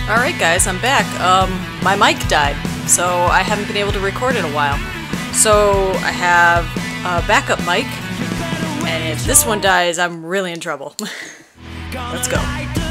Alright guys, I'm back. My mic died, so I haven't been able to record in a while. So I have a backup mic, and if this one dies, I'm really in trouble. Let's go.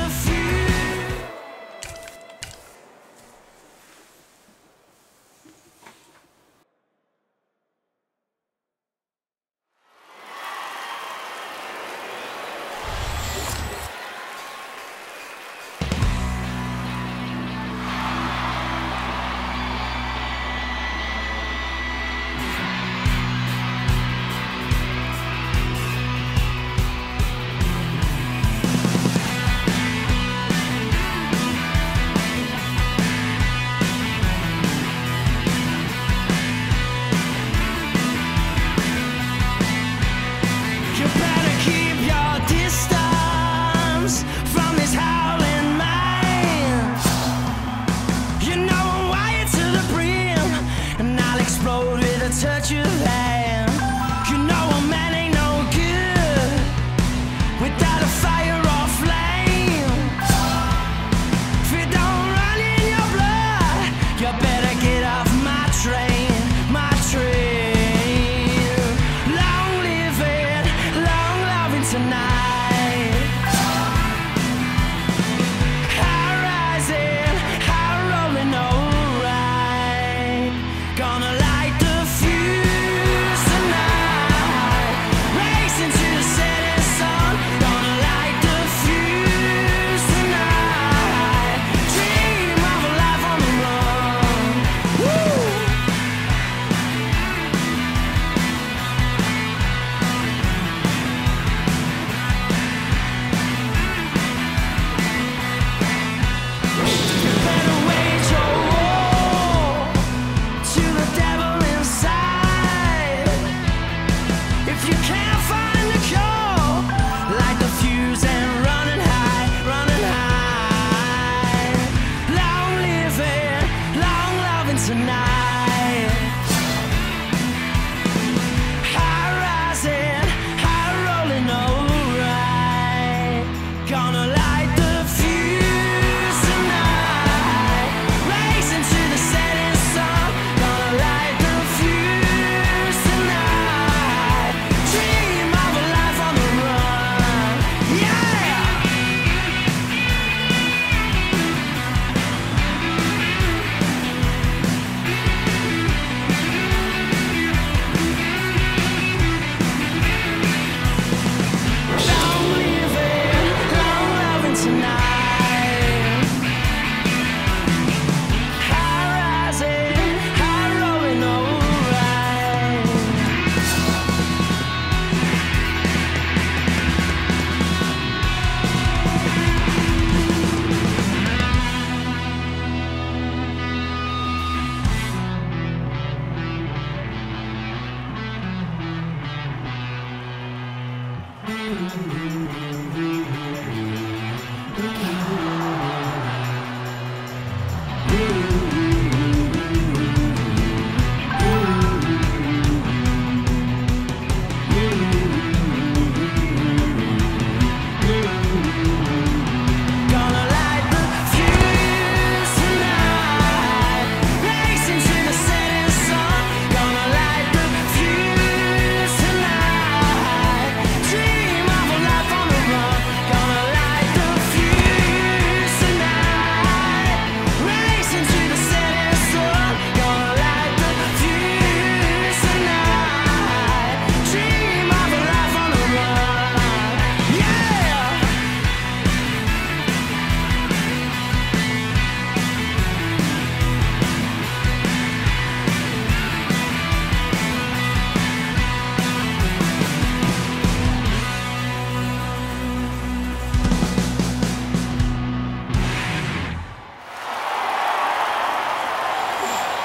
Touch your hand. You know a man ain't no good without a fire or flame. If it don't run in your blood, you better get off my train, my train. Long living, long loving tonight. High rising, high rolling, alright. Gonna light the tonight. High rising, high rolling, alright. Gonna light the fuse tonight. Racing to the setting sun. Gonna light the fuse tonight. Dream of a life on the run. Yeah.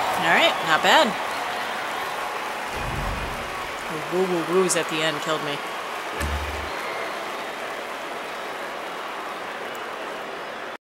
Alright, not bad. The woo woo woos at the end killed me.